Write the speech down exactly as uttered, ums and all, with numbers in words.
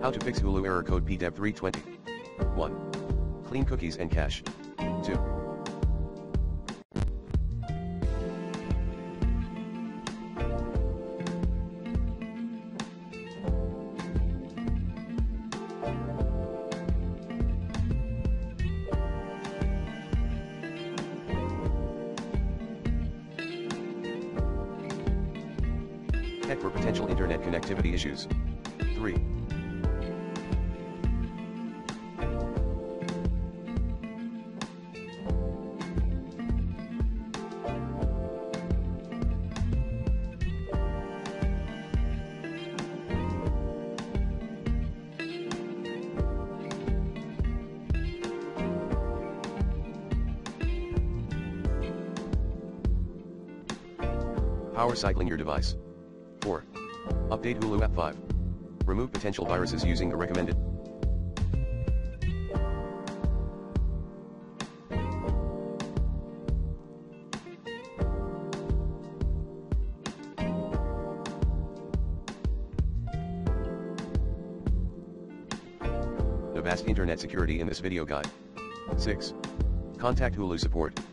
How to fix Hulu error code p dev three twenty. one. Clean cookies and cache. two. Check for potential internet connectivity issues. three. Power cycling your device. four. Update Hulu app. five. Remove potential viruses using the recommended. The vast internet security in this video guide. six. Contact Hulu support.